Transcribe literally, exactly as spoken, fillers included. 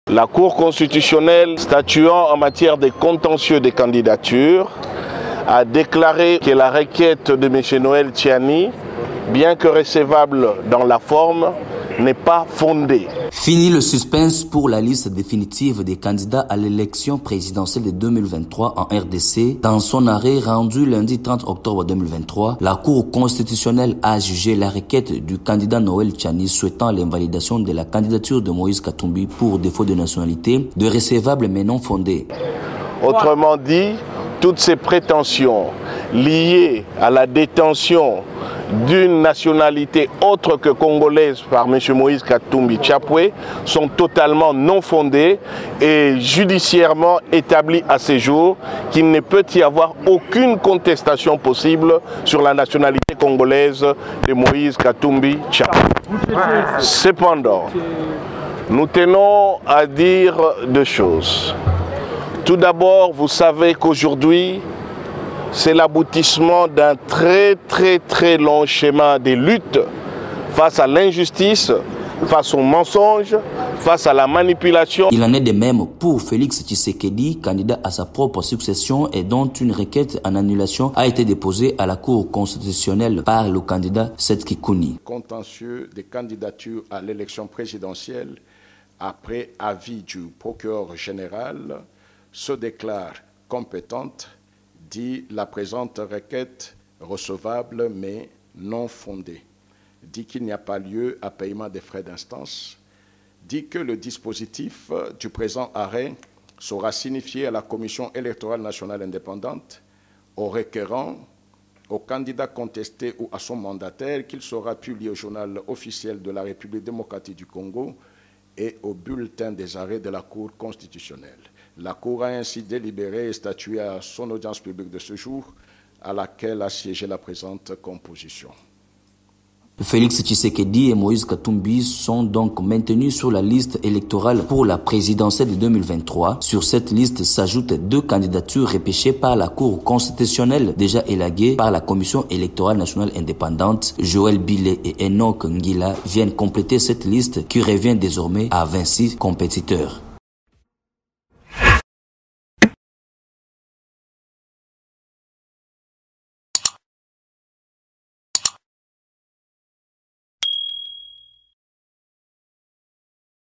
La Cour constitutionnelle, statuant en matière de contentieux des candidatures, a déclaré que la requête de M. Noël Tchiani, bien que recevable dans la forme, n'est pas fondée. Fini le suspense pour la liste définitive des candidats à l'élection présidentielle de deux mille vingt-trois en R D C. Dans son arrêt rendu lundi trente octobre deux mille vingt-trois, la Cour constitutionnelle a jugé la requête du candidat Noël Tchiani souhaitant l'invalidation de la candidature de Moïse Katumbi pour défaut de nationalité de recevable mais non fondée. Autrement dit, toutes ces prétentions liées à la détention d'une nationalité autre que congolaise par M. Moïse Katumbi Tchapwe sont totalement non fondées et judiciairement établies à ce jour qu'il ne peut y avoir aucune contestation possible sur la nationalité congolaise de Moïse Katumbi Tchapwe. Cependant, nous tenons à dire deux choses. Tout d'abord, vous savez qu'aujourd'hui, c'est l'aboutissement d'un très très très long schéma de lutte face à l'injustice, face au mensonge, face à la manipulation. Il en est de même pour Félix Tshisekedi, candidat à sa propre succession et dont une requête en annulation a été déposée à la Cour constitutionnelle par le candidat Seth Kikouni. Contentieux des candidatures à l'élection présidentielle, après avis du procureur général, se déclare compétente, dit la présente requête recevable mais non fondée, dit qu'il n'y a pas lieu à paiement des frais d'instance, dit que le dispositif du présent arrêt sera signifié à la Commission électorale nationale indépendante, au requérant, au candidat contesté ou à son mandataire, qu'il sera publié au journal officiel de la République démocratique du Congo et au bulletin des arrêts de la Cour constitutionnelle. La Cour a ainsi délibéré et statué à son audience publique de ce jour, à laquelle a siégé la présente composition. Félix Tshisekedi et Moïse Katumbi sont donc maintenus sur la liste électorale pour la présidentielle de deux mille vingt-trois. Sur cette liste s'ajoutent deux candidatures repêchées par la Cour constitutionnelle déjà élaguées par la Commission électorale nationale indépendante. Joël Billet et Enoch Ngila viennent compléter cette liste qui revient désormais à vingt-six compétiteurs.